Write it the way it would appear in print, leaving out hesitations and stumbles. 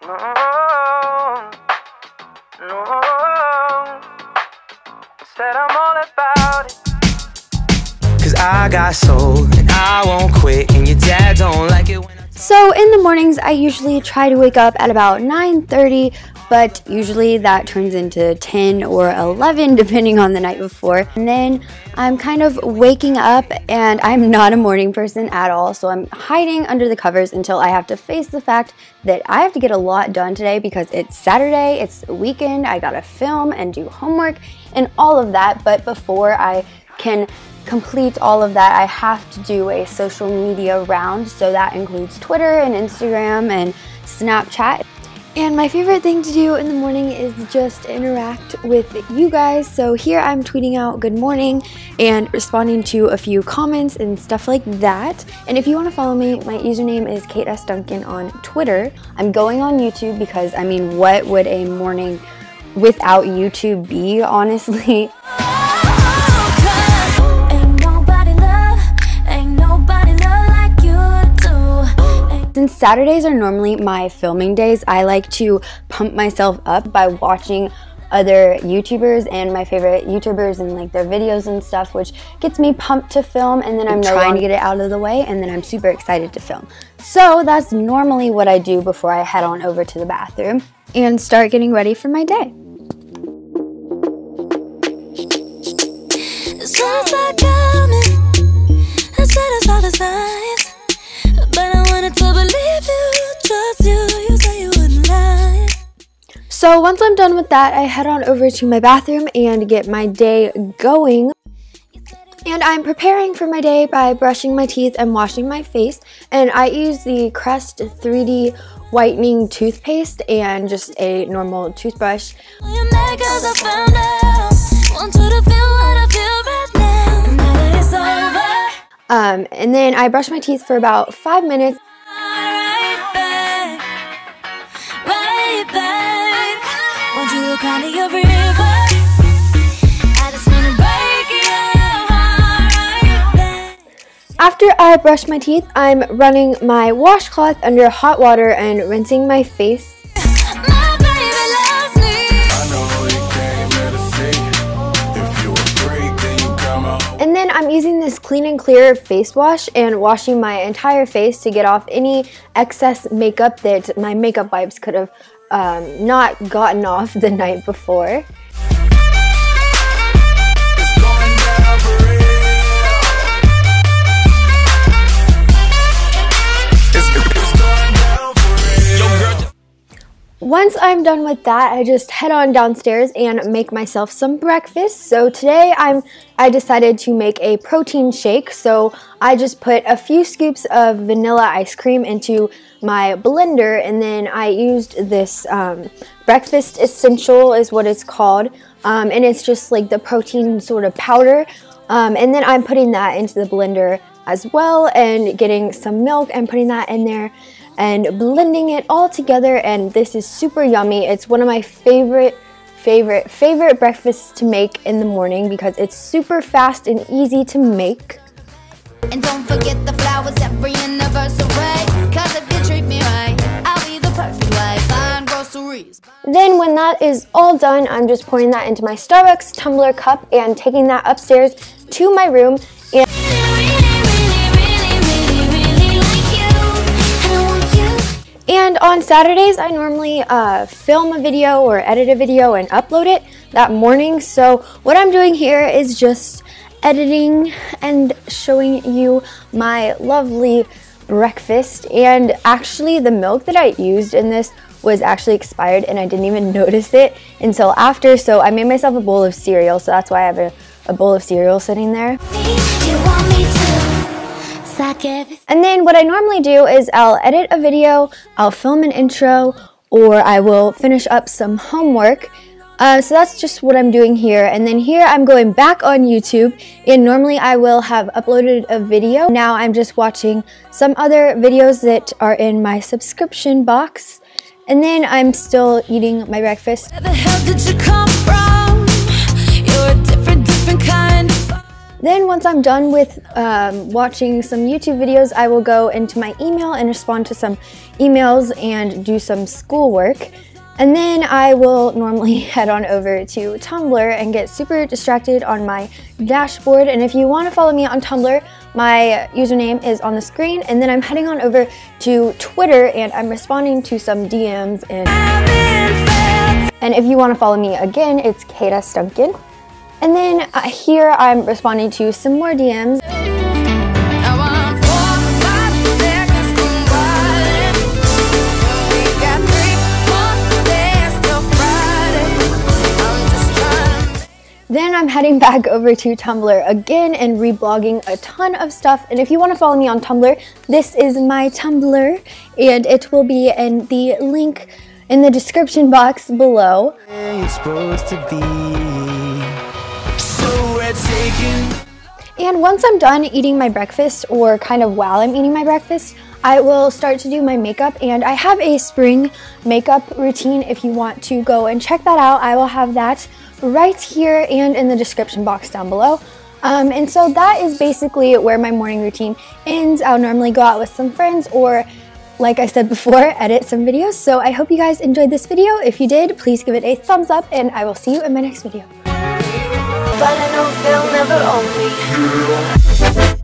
No, no. Said I'm all about it. 'Cause I got soul and I won't quit, and your dad don't like it when So in the mornings, I usually try to wake up at about 9:30, but usually that turns into 10 or 11 depending on the night before. And then I'm kind of waking up, and I'm not a morning person at all, so I'm hiding under the covers until I have to face the fact that I have to get a lot done today because it's Saturday, it's the weekend, I gotta film and do homework and all of that. But before I can complete all of that, I have to do a social media round, so that includes Twitter and Instagram and Snapchat. And my favorite thing to do in the morning is just interact with you guys. So here I'm tweeting out good morning and responding to a few comments and stuff like that. And if you want to follow me, my username is katesduncan on Twitter. I'm going on YouTube because, I mean, what would a morning without YouTube be, honestly? Since Saturdays are normally my filming days, I like to pump myself up by watching other YouTubers and my favorite YouTubers and like their videos and stuff, which gets me pumped to film, and then I'm trying to get it out of the way, and then I'm super excited to film. So that's normally what I do before I head on over to the bathroom and start getting ready for my day. So once I'm done with that, I head on over to my bathroom and get my day going. And I'm preparing for my day by brushing my teeth and washing my face. And I use the Crest 3D whitening toothpaste and just a normal toothbrush. And then I brush my teeth for about 5 minutes. After I brush my teeth, I'm running my washcloth under hot water and rinsing my face. And then I'm using this Clean and Clear face wash and washing my entire face to get off any excess makeup that my makeup wipes could have not gotten off the night before. Once I'm done with that, I just head on downstairs and make myself some breakfast. So today I decided to make a protein shake. So I just put a few scoops of vanilla ice cream into my blender, and then I used this breakfast essential is what it's called, and it's just like the protein sort of powder, and then I'm putting that into the blender as well and getting some milk and putting that in there and blending it all together, and this is super yummy. It's one of my favorite breakfasts to make in the morning because it's super fast and easy to make. And don't forget the flowers every anniversary, 'cause if you treat me right, I'll be the perfect wife. Buying groceries. Then when that is all done, I'm just pouring that into my Starbucks tumbler cup and taking that upstairs to my room. And on Saturdays, I normally film a video or edit a video and upload it that morning. So what I'm doing here is just editing and showing you my lovely breakfast. And actually the milk that I used in this was actually expired, and I didn't even notice it until after. So I made myself a bowl of cereal, so that's why I have a bowl of cereal sitting there. And then what I normally do is I'll edit a video, I'll film an intro, or I will finish up some homework. So that's just what I'm doing here. And then here I'm going back on YouTube, and normally I will have uploaded a video. Now I'm just watching some other videos that are in my subscription box. And then I'm still eating my breakfast. Where the hell did you come from? You're a different kind of... Then once I'm done with watching some YouTube videos, I will go into my email and respond to some emails and do some schoolwork. And then I will normally head on over to Tumblr and get super distracted on my dashboard. And if you want to follow me on Tumblr, my username is on the screen. And then I'm heading on over to Twitter and I'm responding to some DMs. And if you want to follow me again, it's katesduncan. And then here I'm responding to some more DMs. Then I'm heading back over to Tumblr again and reblogging a ton of stuff. And if you want to follow me on Tumblr, this is my Tumblr and it will be in the link in the description box below. It's supposed to be. So we're taking. And once I'm done eating my breakfast, or kind of while I'm eating my breakfast, I will start to do my makeup. And I have a spring makeup routine. If you want to go and check that out, I will have that right here and in the description box down below. And so that is basically where my morning routine ends. I'll normally go out with some friends or, like I said before, edit some videos. So I hope you guys enjoyed this video. If you did, please give it a thumbs up and I will see you in my next video. But I know they'll never own me.